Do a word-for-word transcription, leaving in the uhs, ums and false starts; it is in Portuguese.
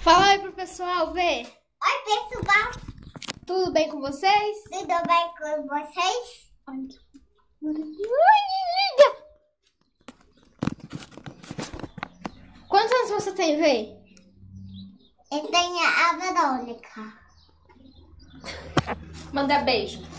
Fala aí pro pessoal ver. Oi, pessoal. Tudo bem com vocês? Tudo bem com vocês? Olha que linda! Quantos anos você tem, Vê? Eu tenho a Verônica. Manda beijo.